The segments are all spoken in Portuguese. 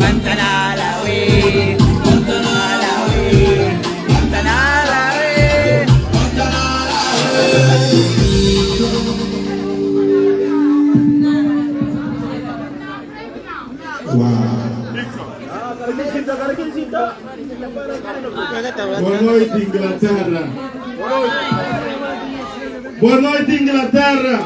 Boa noite, Inglaterra. Boa noite, Inglaterra.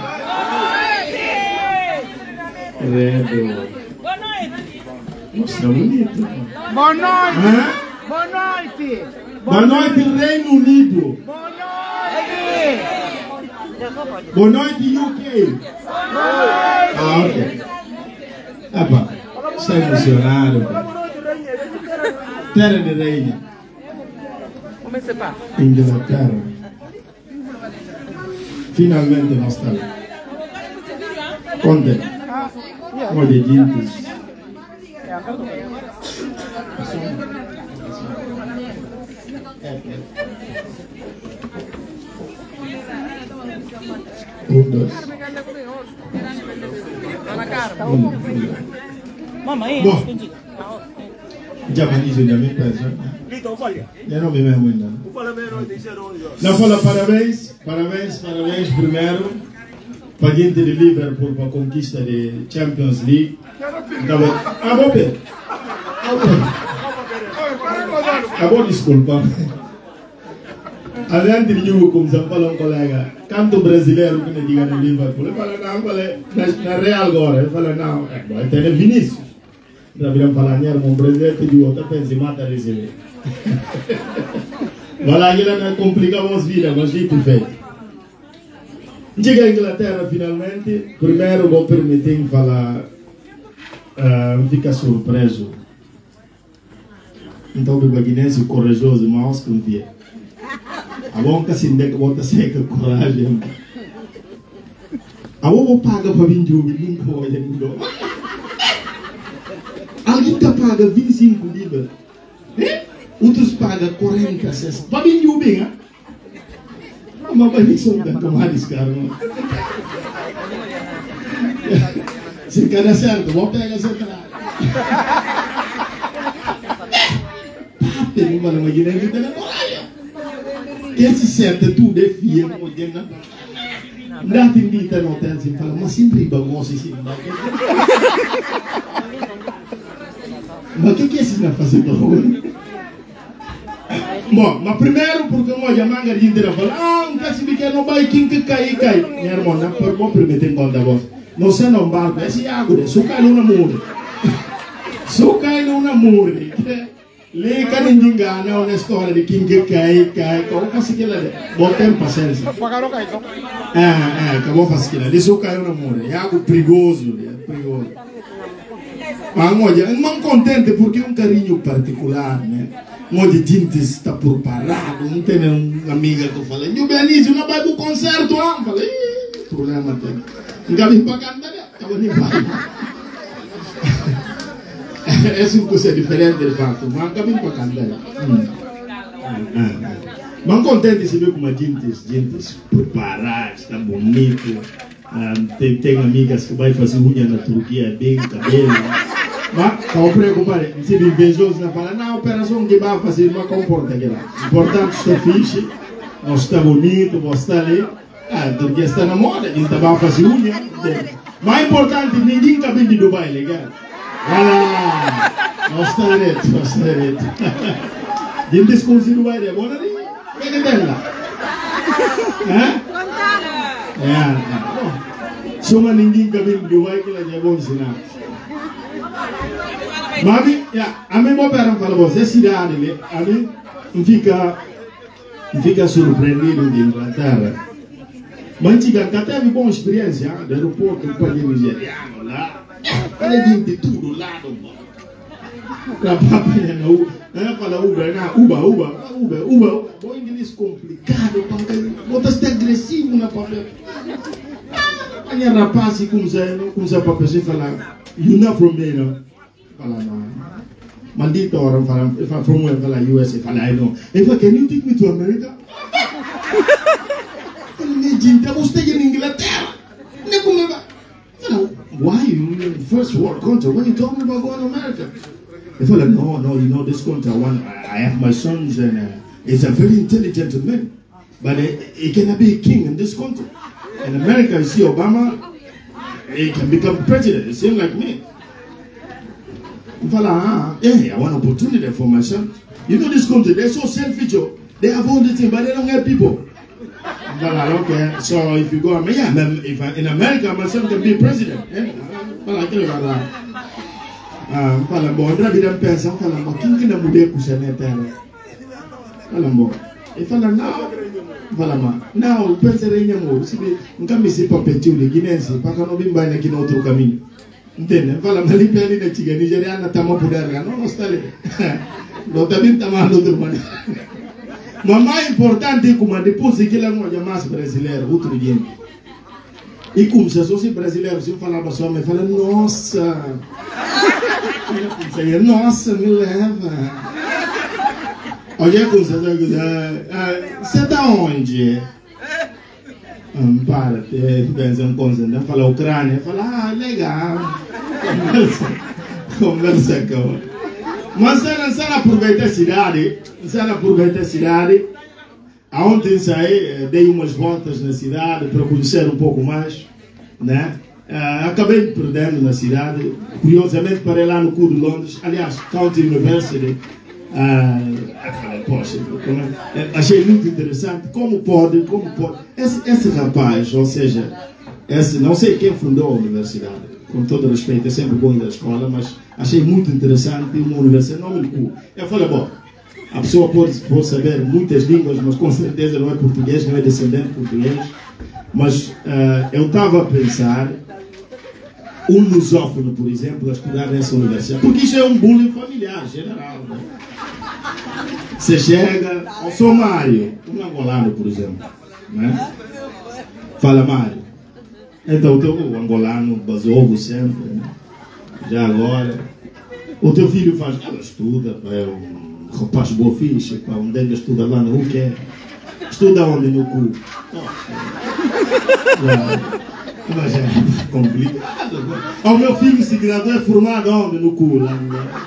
Credo. Boa noite. Mostra bonito. Boa noite. Hã? Boa noite. Boa noite, Reino Unido. Boa noite. Boa noite, UK. Ah, ok. Pá, está emocionado. Terra de Rainha. Como é que você passa? Inglaterra. Finalmente nós estamos. Conte. Olha, gente. Dois. Mamãe, já me disse da minha pessoa. Eu não me lembro ainda. Não fala parabéns primeiro para a gente de Liverpool para a conquista de Champions League. Vou desculpa. Adiante de novo, como já falou um colega, canto brasileiro que me diga no Liverpool, ele fala não, na Real agora, ele fala não, vai ter Vinícius. Já viram falar, meu brasileiro te digo, eu penso em matar receber. Vai lá, que não complicamos a vida, mas dito feito. Chega a Inglaterra finalmente, primeiro vou permitir falar, fica surpreso. Então o baguinense corajoso, mas confia. A bom que assim que bota seca coragem. A bom paga para vir jogo, nunca olha no alguém que paga 25 libras, outros pagam 40 cestas. Para vir jogo bem, ah? Mas vai vir só da tomada cara. Se cada certo, vou pegar essa entrada. Tem uma máquina que tem na coragem. Esse certo tudo é fiel, não tem nada. Não tem vida no hotel, se fala, mas sempre bagunça assim. Mas o que é isso na fazer para hoje? Bom, mas primeiro porque eu já manga de inteira fala, não quer saber que não vai quem que cai. Minha irmã, não pode permitir conta voz. Não sei não barco, esse é água, só cai no namoro. Só cai no namoro. Lê que ninguém ganha uma história de quem que cai. Como faz aquilo ali? Bom tempo, paciência. Pagaram cai, então? Acabou faz aquilo ali. Só cai no namoro. É algo perigoso, perigoso. Mas olha, não contente porque é um carinho particular, né? Onde gente está por parado, não tem uma amiga que fala, e o Benício não vai para o concerto, eu falei, problema tem. Nunca vim para cantar, estava nem para. Essa é uma coisa diferente de fato, mas nunca vim para cantar. Mas contente de saber como a gente preparada, está bonito. Tem amigas que vai fazer unha na Turquia, bem cabelo. Mas, estão preocupados. Se me invejoso, não fala, não, operação que vai fazer, não comporta aquilo. Importante, está fixe, não está bonito, não está ali. A Turquia está na moda, a gente vai fazer unha. Mais importante, ninguém cabelo de Dubai, legal? Não está direito, não está direito. A gente desconhece Dubai, é bom ali? O que é que tem lá? Se uma ninguém cabelo de Dubai, que ela é bom ensinar. Mas a mim vou pegar para você cidade, a mim fica surpreendido de Inglaterra. Mas chega que teve boa experiência do aeroporto do país nigeriano lá, olha gente tudo lá do fala Uber, bom inglês complicado, botas até agressivo na papel. Aí a rapaz começa para pessoa falar, you not from there, no? Fala não. Maldito orang fala from where fala USA fala I know. If I can you take me to America? Gente, você em Inglaterra? Não como vai? Why you first world country? When you talking about going to America? They feel like, no, you know, this country, I have my sons, and he's a very intelligent man. But he cannot be a king in this country. In America, you see Obama, he can become president. It seems like me. Yeah, I want opportunity for my son. You know this country, they're so selfish. They have all the things, but they don't have people. Okay, so if you go, yeah, if in America, my son can be president. Now, penserei mo, se nunca mi si papettiu de guinense, para não vir bem aqui no outro caminho. Entende? Fala mal limpa ali na chiga nigeriana, tamo por erga, não está ali. Não também tá mal outro mano. Mas mais importante como depois que lá não é mais brasileiro, outro dia. E como se fosse brasileiro, se eu falava só, me fala, nossa, nossa, me leva. Olha como você está onde? Para, pensa um conceito, fala Ucrânia, fala, legal, conversa com. Mas se ela aproveita a cidade, ontem saí, dei umas voltas na cidade para conhecer um pouco mais, né? Acabei perdendo na cidade, curiosamente parei lá no cu de Londres, aliás, County University. Poxa, achei muito interessante como pode esse rapaz, ou seja, não sei quem fundou a universidade, com todo respeito, é sempre bom ir à escola, mas achei muito interessante uma universidade, não me cu. Eu falei, bom, a pessoa pode saber muitas línguas, mas com certeza não é português, não é descendente português, mas eu estava a pensar um lusófono, por exemplo, a estudar nessa universidade, porque isso é um bullying familiar, geral, né? Você chega ao seu Mário, um angolano, por exemplo, né? Fala, Mário. Então, o teu angolano basou sempre, né? Já agora. O teu filho faz, ela estuda, é um rapaz boa ficha, para onde ele estuda lá no que estuda onde no cu. Mas é complicado. O meu filho se graduou, é formado onde no cu? Lá,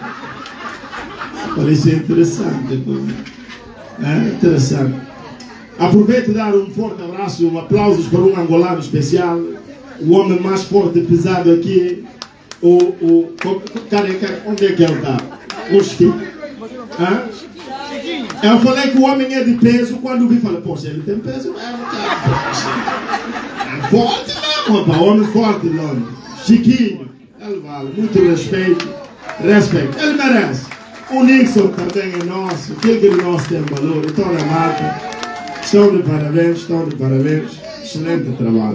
parece interessante. Interessante. Aproveito para dar um forte abraço, um aplauso para um angolano especial, o homem mais forte e pesado aqui. Onde é que ele está? O Chiquinho. Eu falei que o homem é de peso, quando vi, falei, poxa, ele tem peso? É forte mesmo, rapaz, homem forte, nome. Chiquinho, ele vale, muito respeito. Ele merece. O Nixon também é nosso, aquele que nós temos valor, então a marca. Estão de parabéns, excelente trabalho,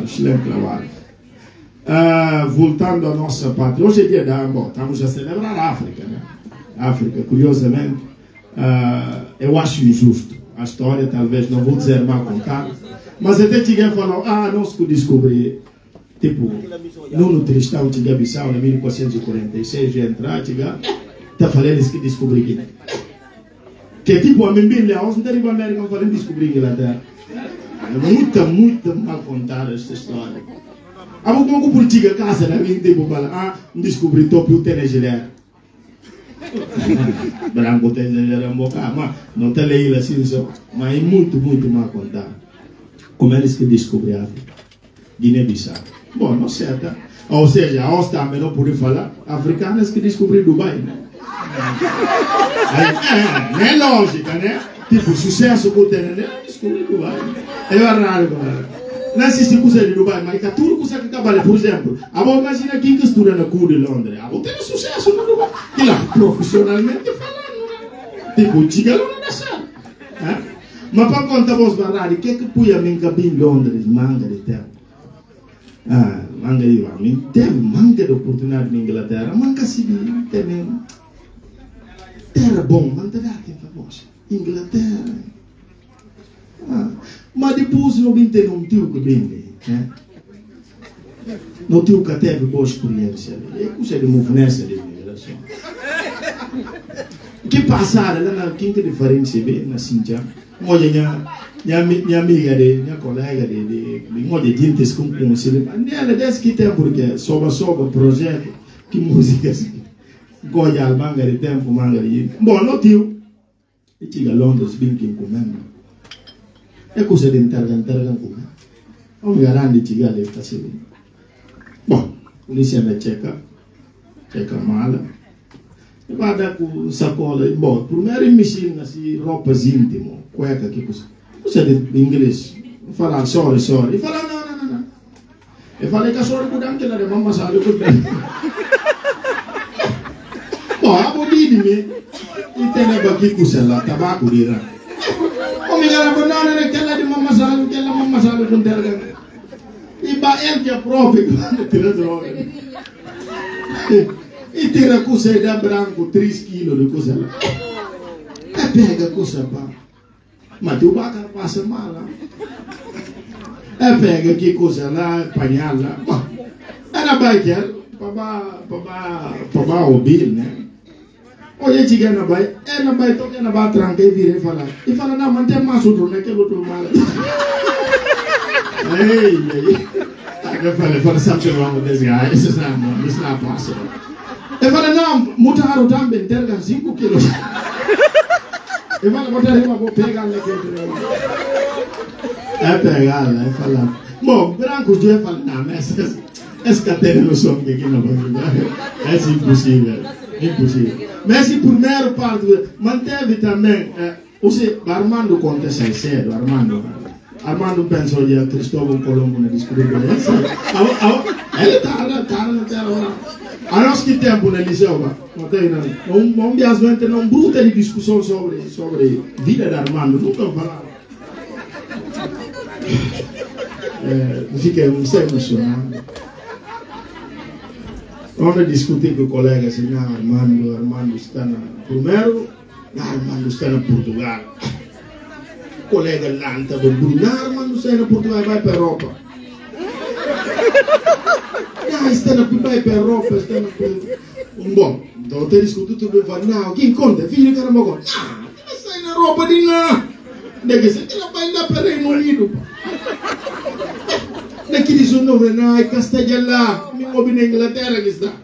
voltando à nossa pátria, hoje é dia da, bom, estamos a celebrar a África, né? África, curiosamente, eu acho injusto, a história talvez, não vou dizer mal contada, mas até cheguei a falar, não se descobri, tipo, Nuno Tristão, cheguei a Bissau, em 1446, já entrar, está falando que descobri aqui. Que tipo, a mim bem leão, se não América, não falando descobrir Inglaterra. É muito mal contada esta história. A pouco por tiga casa, né? Vim tipo falar, descobri top o tênis gilé. Branco tênis gilé boca, mas não tem lei assim só. Mas é muito mal contado. Como eles que descobriram a África? Guiné-Bissau. Bom, não sei, tá? Ou seja, a Osta não pode falar, africanos que descobriram Dubai, né? É lógica, né? Tipo, sucesso que tem, né? Descobrir Dubai. É raro, cara. Não existe coisa de Dubai, mas tá tudo coisa que trabalha, por exemplo. Agora imagina quem que estuda na CU de Londres. Agora tem sucesso no Dubai. E lá, profissionalmente falando, né? Tipo, chega lá na nação. Mas para contar vos barrar, o que é que põe a minha cabine em Londres? Manga de tempo. Manga de mim. Teve manga de oportunidade na Inglaterra. Manga civil, teve. Terra bom, mas não aqui para Inglaterra. Mas depois não tem um tio que vem, né? Não tio que teve boa experiência. É coisa de movimento de imigração. Que passaram lá na quinta diferença bem na Cintia. Olha, minha amiga, minha colega, de dentes com conselho. Ela disse que tem porque soba projeto, que música assim. goja al mangari tempo mangari bon no tio e ci ga Londres binkin con me e cosa di intergan con me o mi garandi ci ga le facili bon polizia ne checa male e vada con sacola bon prima rimissina si roba intimo cueca che cosa di inglese farà sorry farà no e farà che sorry con anche la mamma sale con me no abo didimi itene baki kusela tabaku dira o mi gara banana ne kella di mamma sale con terga iba el che proprio tira droga e tira cos'è da branco 3 kg di cos'è e pega cos'è pa ma tu bacar passa male e pega che cos'è la pagnala ma era biker papà obil ne oye ci gana bay e na bay to na ba tranque e vire fala na mante maso do ne che lo to male ehi che fare sempre wrong with this guy this is not possible e fala na mutaro tambe interga 5 kg e fala mutaro ma può pegarle che e pegarle e fala mo branco due fala na messe escatene lo so che non va è impossibile mas se primeiro parte manteve também você Armando conta sério Armando pensou de Cristóvão Colombo na descobriu ele tá na terra a nós que tempo no liceu não tem não viajante não bruta de discussão sobre vida de Armando nunca falaram fiquei emocionado. Quando eu discuti com o colega assim, Armando está na primeiro, Armando está na Portugal. O colega lá está do Bruno, Armando está na Portugal, vai para a Europa. Vai para a Europa, está na bom, então eu discuti tudo, eu falo, não, quem conta? Filho de caramba, não, está na Europa de lá. Daqui você ela vai lá para o Reino Unido. Daqui diz o nome, não, é Castelhana, me move na Inglaterra que está.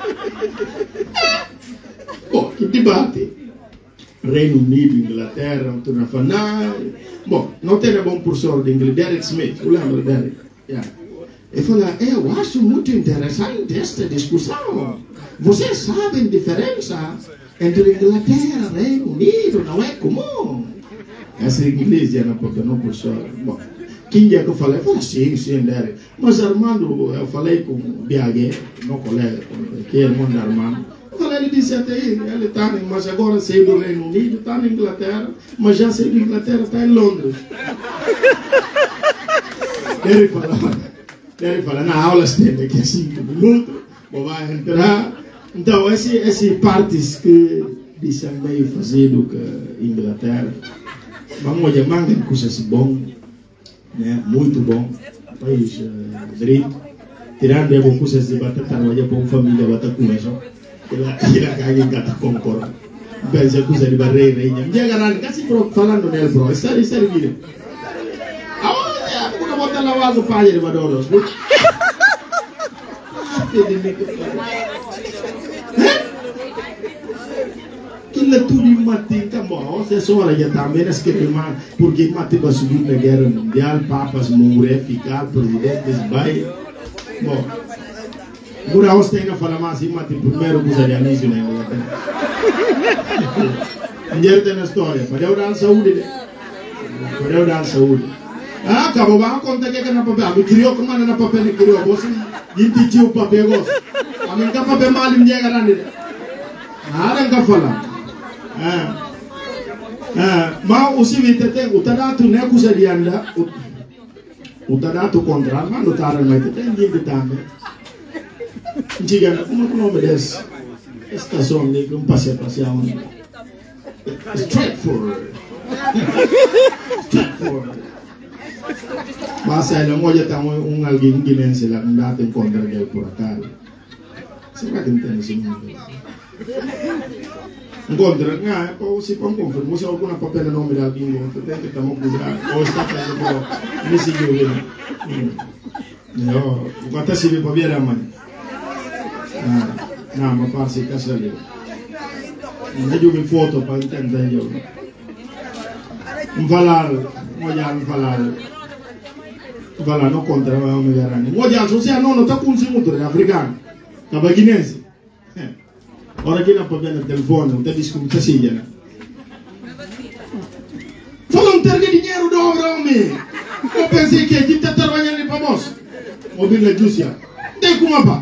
Bom, que debate. Reino Unido, Inglaterra, não torna a falar. Bom, não tem bom professor de inglês, Derek Smith, eu lembro Derek. Ele fala, eu acho muito interessante esta discussão. Vocês sabem a diferença entre Inglaterra e Reino Unido, não é comum. Essa é inglês, já não professor. Bom. Quem é que eu falei? Sim, Derek. Mas Armando, eu falei com o BH, meu colega, que é irmão de Armando. Eu falei, ele disse até aí, ele está, mas agora saiu do Reino Unido, está na Inglaterra, mas já saiu da Inglaterra, está em Londres. Ele fala, na aula tem daqui a 5 minutos, vai entrar. Então, essas partes que dizem meio fazer do que Inglaterra, vamos olhar, manga de coisas bom. Muito bom, país direito, tirando a bom coisas de batata, não é bom família batata com isso, ela caga em cada concorda, pensa coisa de barreira, e já garanto, casi falando nele bro, está vídeo, olha, uma bota lá o pai de Madoros, Kila tudo mati também, você só olha já também nas que porque mati para subir na guerra mundial, papas morrer, ficar presidentes vai, bom, agora você ainda fala mais assim, mati primeiro coisa de anúncio na Inglaterra, não tem na história, para eu dar saúde, acabou a conta que na papel, me criou como na papel me criou, você gente tinha o papel gosto, a mim que papel mal me chega lá nele, nada que falar. Ma usivitete utadatu ne kusalianda utadatu kontra ma notara mai tete ndingi tambe njiga como obedes esta zona de um passeio straightforward mas ela moja tamo alguém guinense lá andate encontra ele por acaso será que entende isso encontra, ou se pode confirmar, se alguma papel não me dá aqui, tem que estar muito cuidado, ou está fazendo me seguiu bem. Eu vou até se ver para ver a mãe. No, ma parsi casale. Non mi foto per intendere io. Un valal, un valal. Valal non contra me garani. Moja so sia non ta kunsi mutore africano. Cabaginense. Ora che non può bene il telefono, non ti discuta sigla. Fala un terga di dinheiro dobro homem. Eu pensei que aqui tá trabalhando para nós. Mobile Júcia. Tem como apa?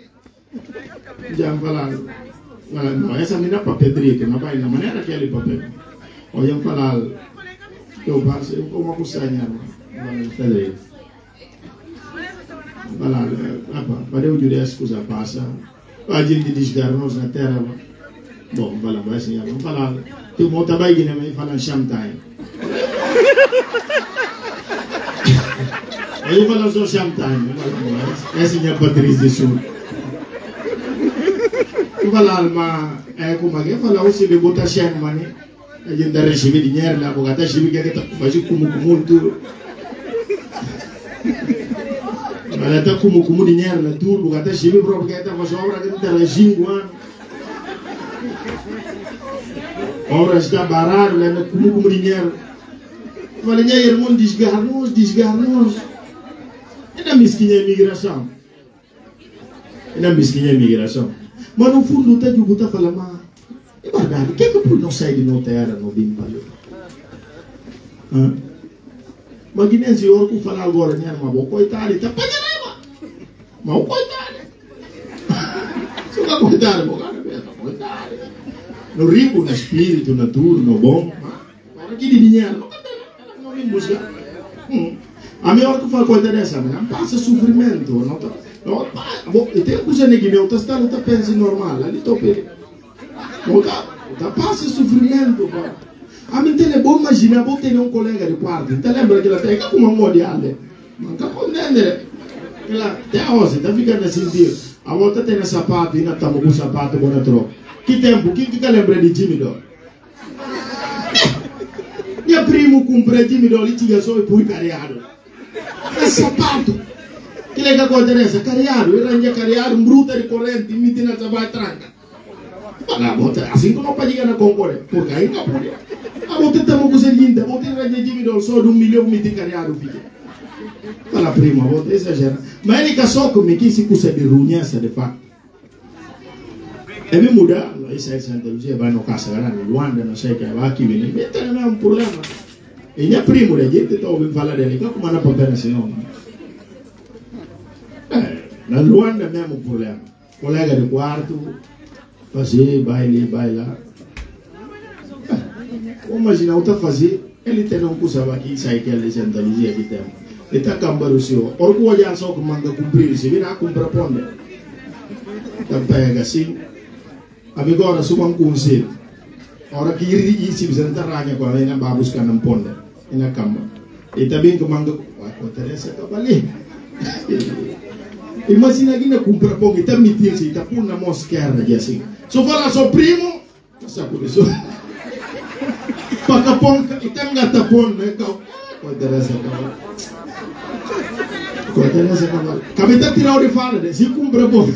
Já falar. Não, essa menina papel direito, não vai na maneira que ele papel. Olha falar. Eu passo, eu como acusar-me. Não, falar, apa, para eu dizer as coisas passa. A gente desgarra-nos na terra. Bom, falar, vai assim, vamos falar. Tu monta bem que nem falar champagne. Aí fala só champagne. Essa é a Patrícia de Sul. Tu fala, mas é como que fala o se de botar champagne. A gente dá receber dinheiro lá, porque até receber que está fazendo como tudo. Ela está como dinheiro lá tudo, porque até receber próprio que está fazendo obra que está regime. Obra está barato, lá como dinheiro. Mas ninguém irmão desgarra-nos. É da mesquinha imigração. É da mesquinha imigração. Mas no fundo, o Tadeu está falando, mas é verdade, o que é que eu não saio de não terra, não bem para mas que nem se eu vou falar agora, né, mas vou coitado, está apanhando, mas o coitado. Se eu coitado, vou coitado. No rico, no espírito, no tudo, no bom, mas aqui de dinheiro, não me busca. A minha hora que eu falo coisa dessa, não passa sofrimento, não tá. E tem coisa que não está pensando normal, ali estou perdendo. Não passa sofrimento, pá. A mim é bom imaginar, vou ter um colega de quarto, você lembra que ela tem como uma modiada? Não está podendo, ela até a hoje, está ficando assim, tio. A volta tem sapato e não estamos com sapato com a troca. Que tempo, quem lembra de Jimmy Doll? Minha primo comprou Jimmy Doll e tinha só e pui careado. É sapato. Que legal acontece? Careado, ele ranha careado, bruta de corrente, me tem na trabalho tranca. Assim que não pode chegar na concorrência, porque aí não pode. A volta estamos com o linda, a volta ranha Jimmy Doll só de 1 milhão me tem careado, filho. Fala prima, a volta exagera. Mas ele só comigo que se custa de runhança de fato. É me mudar, isso é Santa Luzia, vai no Caçará, no Luanda, não sei o que, vai aqui, vem. Não é um problema. E minha prima, a gente está ouvindo falar dele, como não pode assim, não. Na Luanda é mesmo problema. Colega de quarto, fazer, baile, bailar. Imagina, o que fazer, ele tem um curso aqui, sai que ele Santa Luzia que tem. Ele está cambando o senhor. Orco olhar só que manda cumprir, se vir a comprar ponte. Então pega assim. Agora suba um conselho. Ora que ir se visita raga com a vena vai buscar na ponte, na cama. E também que manda, interessa cabali. Imagina que na compra pão e tá metido se tá por na mosquera e assim. Só fala só primo, passa por isso. Paca pão e tem gata pão, né? Interessa cabali. Interessa cabali. Cabita tirar o de fala, né? Se compra pão.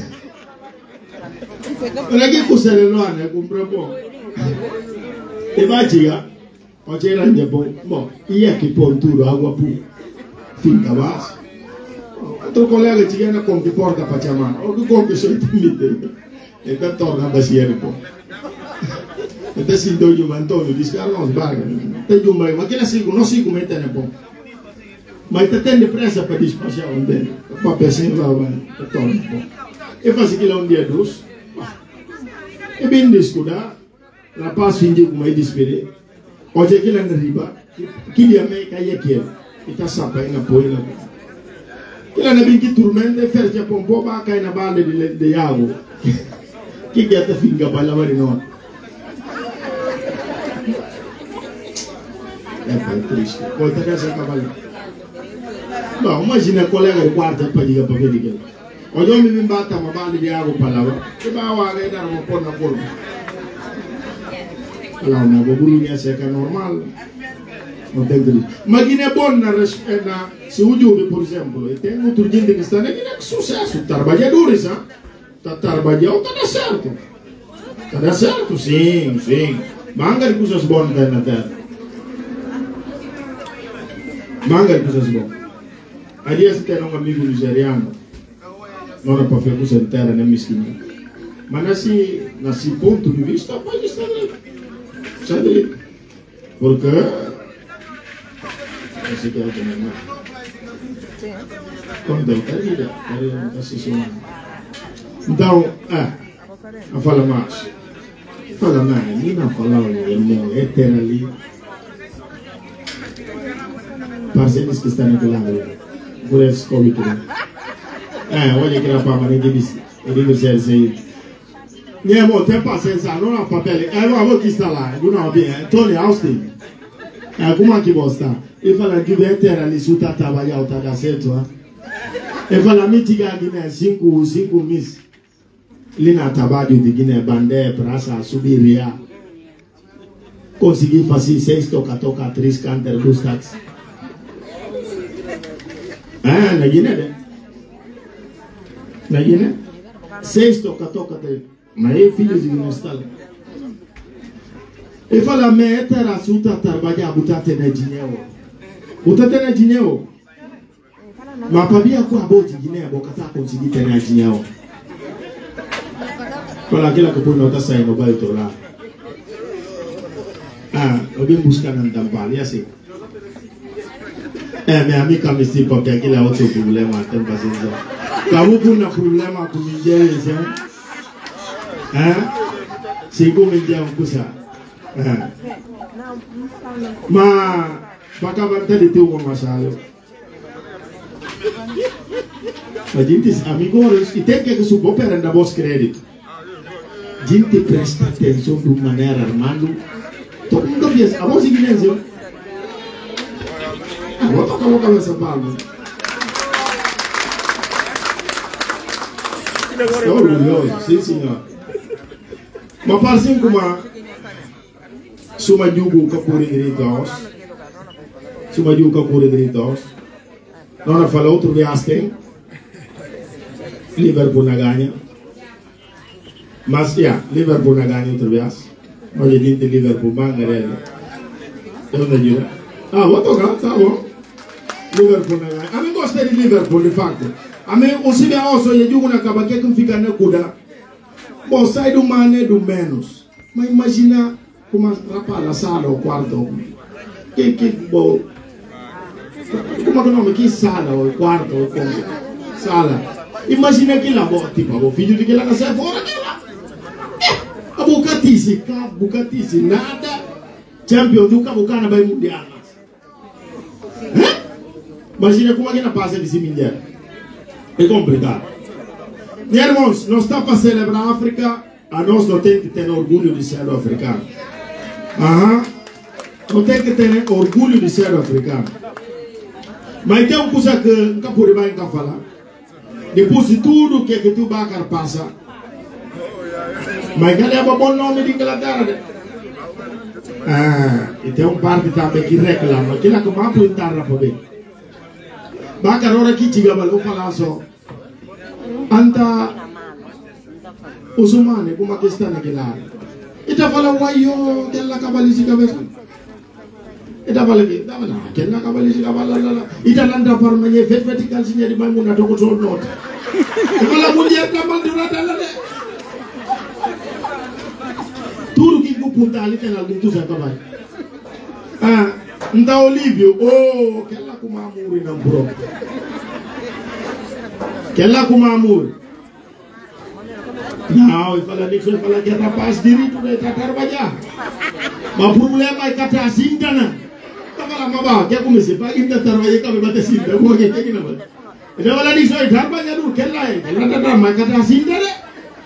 Olha que coisa lá, né? Compra bom. E vai chegar, o cheiro é bom. Bom, e aqui põe tudo, água pura. Fica base. Outro colega chega na compra porta para chamar. O que compra só intimida. Então torna a bacia de pão. Então se deu de um Antônio, diz que não se barga. Tem de um meio, mas aquele assim, não se comenta na pão. Mas está tendo pressa para despachar um dele. Para pensar em lá, vai, torna pão. E faz aquilo dia dos. E bem descuidar, rapaz fingiu como ele despede. Hoje aquilo anda riba, que dia meio cai aqui, e está sapando na poeira. Aquilo anda bem que turmenta, e fez a pompa, vai cair na bala de água. Que gata finga para lavar em nós. É triste. Pode ter essa cavalo. Bom, imagina colega de quarto para dizer para ver. Hoje eu me bata uma bala de água para lavar. Que vai lá e dar uma pôr na forma. Lá uma boburinha seca normal. Não tem que. Mas que é bom na se o jovem, por exemplo, e tem outro gente que está aqui, é sucesso. Trabalhadores, trabalhar, tá dando certo, sim, manga de coisas boas na terra, manga de coisas boas. Ali se tem amigo nigeriano, não é para fazer coisa de terra nem mesquinha, mas nesse ponto de vista pode estar ali, porque esse cara também não. Então, a fala mais, nem não falar o irmão, é ter ali parceiros que estão naquele lado, por esse Covid. Olha que rapaz, mas ele disse assim, minha irmã, tem paciência, não há papel, não vou que está lá, não há bem, Tony Austin, como é que você está? Ele fala que vai ter ali, se está trabalhando, está dando certo, ele fala, me diga Guiné, 5 meses. Ele na trabalho de Guiné, bandé, praça, subir, conseguir fazer 6 toca, 3 cantar, 2 táxis. Na Guiné, né? Na Guiné? 6 toca, 3. Mas é filho de Guiné, está lá. Ele fala, me terá suta trabalhar, botar-te na dinheiro. Botar-te na dinheiro. Mas para mim, a boa de Guiné, vou conseguir ter na dinheiro. Fala aquela que por não está saindo, vai lá. Alguém busca na tampar, e assim. Minha amiga me disse porque aquele é outro problema, tem paciência. Cabu por um problema com ninguém, se como ninguém usa. Mas para acabar de ter uma massagem. A gente, amigos, e tem que supor para dar bons créditos. A gente presta atenção de uma maneira, Armando. Todo mundo fez. A voz igreja. Vou tocar a cabeça palma. Estou orgulhoso, sim senhor. Mas parece como suma jugo capuri direitos. Suma jugo capuri direitos. Não fala outro vez tem. Liverpool na ganha. Mas Liverpool na ganha outra vez. Mas a gente Liverpool bangarela. Eu não digo. Vou tocar, tá bom. Liverpool na ganha. A mim gostei de Liverpool de facto. A mim o se vê osso e digo na caba que fica na cuda. Bom, sai do mané do menos. Mas imagina como rapaz na sala ou quarto. Que bom. Como é que o nome? Que sala ou quarto ou como? Sala. Imagina que lá, tipo, o filho de que lá nasceu fora de lá. A bucatice, nada. Champion do Cabucana vai mundial. Imagina como é que não passa desse mundial. É complicado. Meus irmãos, nós estamos para celebrar a África, a nós não tem que ter orgulho de ser africano. Não tem que ter orgulho de ser africano. Mas tem uma coisa que nunca pode mais falar. Depois de tudo que tu vai passa. Mas cadê o bom nome de Inglaterra? E tem um parte também que reclama. Que lá que vai apontar para ver. Bacar hora que chega para falar só. Anta os humanos como que está naquela. E está falando wayo que ela acaba de se cabeça. E está falando que ela acaba de se cabeça. E está landa para mim vertical sinha de manguna to control note. E fala mulher acaba de nada. Tudo que tu punta ali tem algum tu sabe vai. Então Olívio, que ela como amor e não pro. Que ela como amor. Não, ele fala disso, ele fala que é rapaz direito de trabalhar. Mas o problema é que está assim, né? Tá falando, mas quer começar para quem está trabalhando, que vai bater cinta, como é que é que não vai? Ele fala disso, ele trabalha duro, que ela é, ela está trabalhando, mas que está assim, né?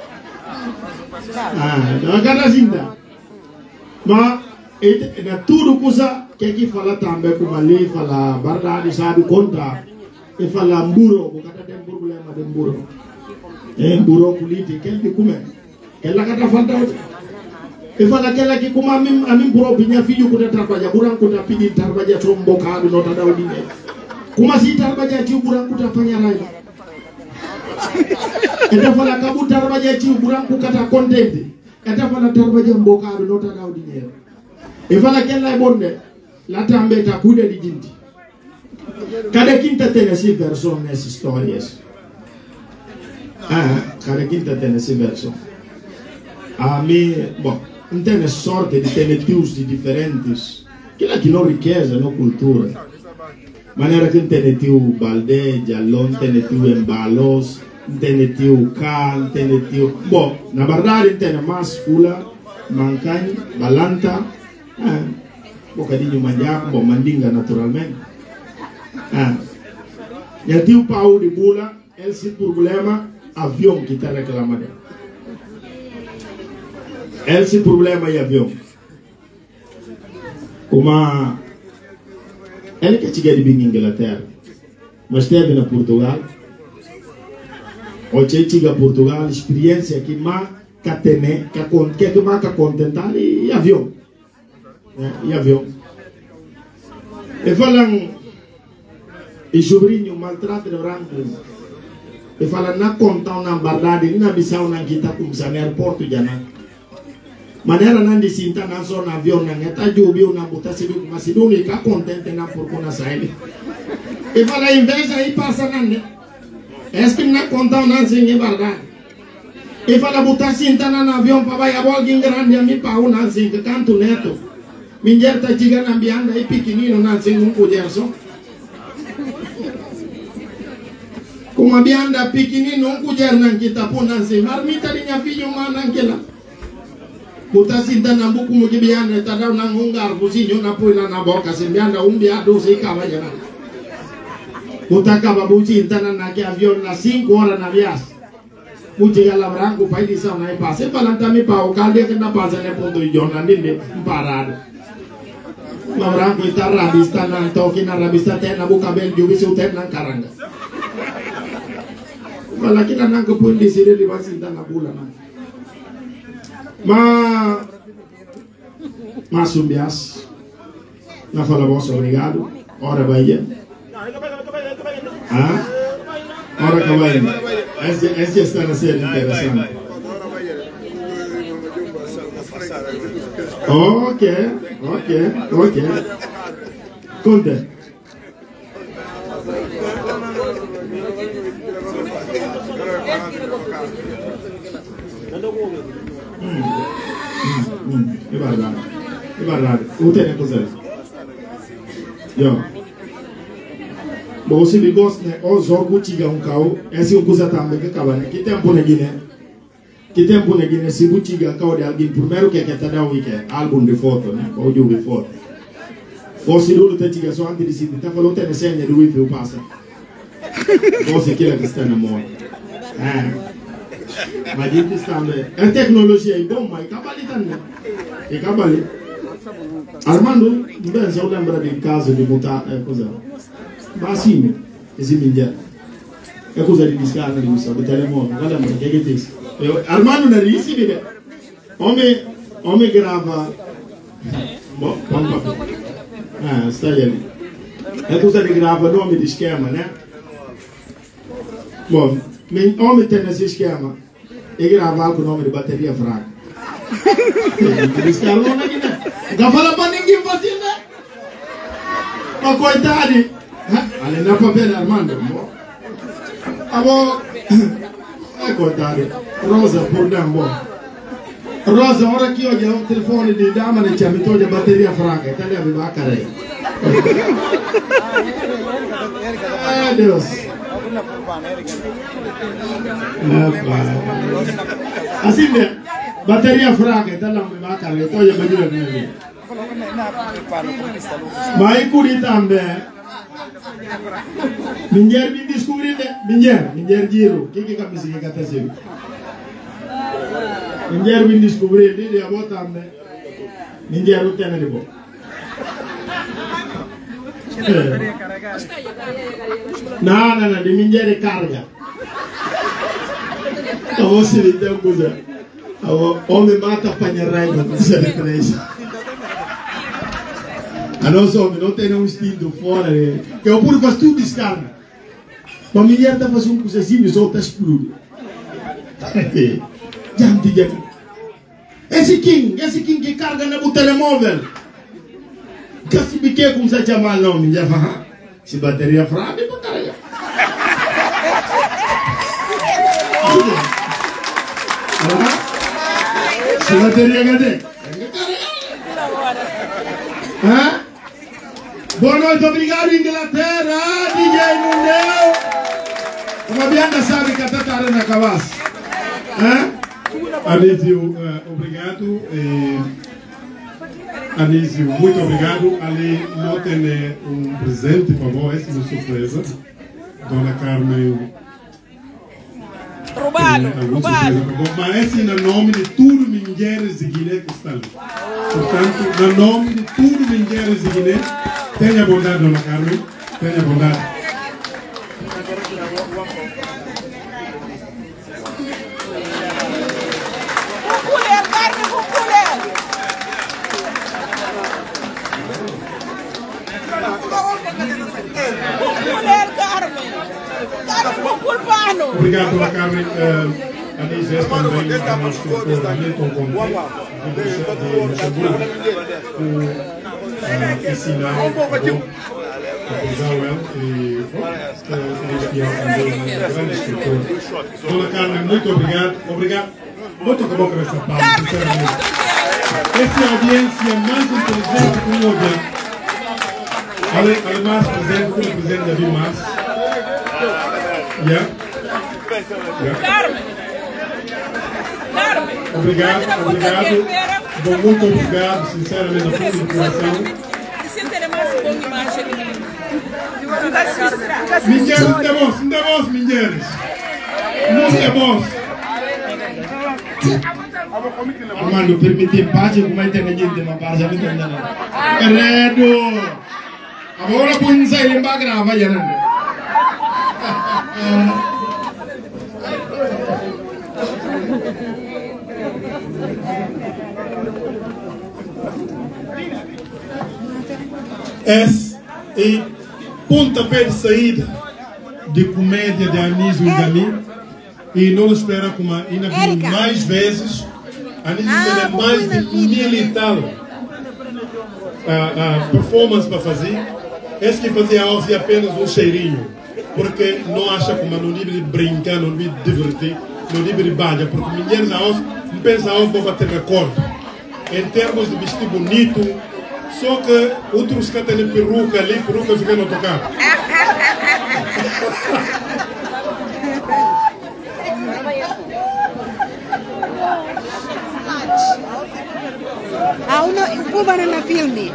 Então que está assim, mas é tudo coisa que aqui fala também, como ali fala, verdade, sabe, conta. E fala mburo, porque tem problema de mburo. Mburo político, que come. Ela que falta. E fala que como a mim próprio minha filho que trabalha, burang que pedir trabalhar só bocado não tá dando dinheiro. Como assim trabalhar que o burang que apanhar aí? Eta fala kabu tarbaja ci buram ku kata contente. Eta fala tarbaja mbokado nota daw di ñeer. E fala kella bonde la tambeta kude di jinti. Cada quinta tiene si verso nesse stories. Cada quinta tiene si verso. A mí, bom, não tem sorte de ter tios diferentes. Aquilo que não riqueza, não cultura. Maneira que não tem tio Balde, Jalon, tem tio Embalos, tem tio Cal, tem tio... Bom, na verdade tem mais Fula, Mancan, Balanta, bocadinho Manjaco, bom, Mandinga naturalmente. E tio Paulo de Bula, esse problema, avião que está reclamando. Esse problema é avião. Como ele que chega de vir em Inglaterra, mas esteve na Portugal. Ou chega a Portugal, experiência que mais catene, que mais contentar e avião. E avião. E falam, e sobrinho maltrata de branco. E falam, na conta na verdade, na missão na kita kumsa no aeroporto já não. Maneira não de sinta na zona avião na neta jubio na buta sidu masiduni ka contente na por kona saída. E fala inveja aí passa na ne. Est-ce que na conta na zinha verdade. E fala buta sinta na avião para vai a alguém grande a mim para uma zinha canto neto. Minha tá diga na bianda e pequenino na zinha colher só. Como a bianda pequenino colher na kita pun na zinha. Marmita linha filho mana naquela. Buta sinta na buku mo kibiana tadaw nang hungar businyo na po na boka simbianda umbiado si kabaya na. Buta ka babusin tanan na ki avion na 5 horas na vias. Mujiga la branco pai di sa na ipase palantami pa o kalde que na pasa ne ponto ijon na ninde parado. La branco ita rabista na toki na rabista te na buka bel jubi su te na karanga. Wala kina nang ko pundi sire di basinta na bula na. Mas Sumbias, na fala vossa, obrigado. Ora vai. Ora que vai. Essa está a ser interessante. Ok. Conta. É verdade. O tem coisa. Bom, se me gosta, né? O jogo tiga carro, esse é coisa também que acaba, né? Que tempo na Guiné, se o tiga carro de alguém, primeiro que está dando o álbum de foto, né? O jogo de foto. Ou se não tem tiga só antes de se tá falando tem senha do wifi o passa. Ou se quer que está na moda. Mas isso também. A tecnologia é bom, mas acaba Armando, bem, se eu lembro de caso de mutar, coisa. Basim, esse milhar. É coisa de descarga de missão, de telemóvel. Não lembro, o que é isso? Armando não disse, né? Homem grava. Bom, vamos para está ali. É coisa de grava nome de esquema, né? Bom, homem tem esse esquema. E gravar com o nome de bateria fraca. Descarga não aqui, né? Não fala para ninguém fazer, né? Mas coitado. Ali não é papel, Armando. Abo, coitado. Rosa, por dambo. Rosa, ora que hoje é o telefone de dama de chamitou de bateria fraca. Tá ali a minha cara aí. Ai, Deus. Assim, né? Bateria fraca. Tá lá a minha cara aí. Tô já me mas curi também. Minjer bin descobrir minjer giro. Que camisa que cata sebe. Minjer bin descobrir dia dia bota também. Minjer o tena de bo. Não, de minjer é carga. Então se lhe tem coisa. O homem mata panherai não se lhe traz. A nossa homem não tem um instinto fora, que eu por faz tudo descarga. Mas a mulher está fazendo coisa assim, só está explodindo. Janti janti. Esse king que carga no telemóvel. Kasi biquei como se chama o nome, já fala. Se bateria fraca, para carregar. Se bateria cadê? Hã? Boa noite, obrigado Inglaterra, DJ Mundeu. Como a Bianca sabe que está tarde na cabeça. Anísio, obrigado. Anísio, muito obrigado. Ali não tem presente para você, uma surpresa. Dona Carmen. Roubado. Mas esse é no nome de tudo mulheres de Guiné que estão ali. Portanto, no nome de tudo mulheres de Guiné, tenha bondade, Dona Carmen, tenha bondade. Obrigado, Dona Carmen. Anísio, esta também é a nossa doutora Milton Conte, de Luxemburgo, por ensinar a Joel e Cristian também, um grande escritor. Dona Carmen, muito obrigado. Obrigado. Muito acabou com essa parte, sinceramente. Essa é a audiência mais inteligente que eu vi. Además, presente como presidente da Vilmas. Carmen! Obrigado. Muito obrigado, sinceramente, a fundo do coração. Mulheres, não temos mulheres. Não temos. Armando, permitir parte como é que tem gente uma parte não tem nada. Credo. Agora põe sai limpa grava já não. Esse é pontapé de saída de comédia de Anísio Gami e não espera como ainda vi mais vezes. Anísio tem mais de 1000 e tal performance para fazer. Esse que fazia hoje apenas um cheirinho, porque não acha como no nível de brincar, no nível de divertir, no nível de balha, porque mulheres a hoje não pensam a hoje vão bater recorde em termos de vestir bonito. Só que outros que têm peruca ali, peruca fica no tocar. Uno banana filme.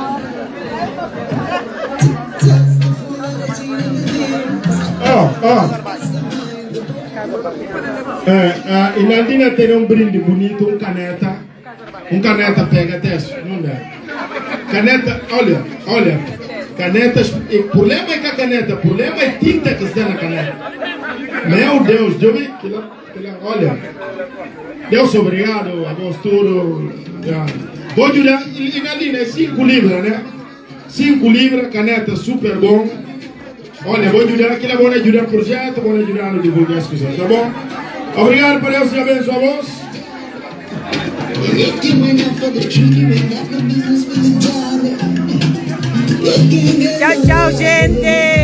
In Andina tem um brinde bonito, caneta pega até não dá. Caneta, olha, canetas, o problema é que a caneta, o problema é tinta que está na caneta. Meu Deus, eu vi, olha, Deus obrigado, a vós tudo. Vou ajudar, e Nadine é 5 libras, né? 5 libras, caneta super bom. Olha, vou ajudar, aqui é bom ajudar o projeto, vou ajudar no divulgar as coisas, tá bom? Obrigado, por Deus te abençoe a vós. Tchau, gente!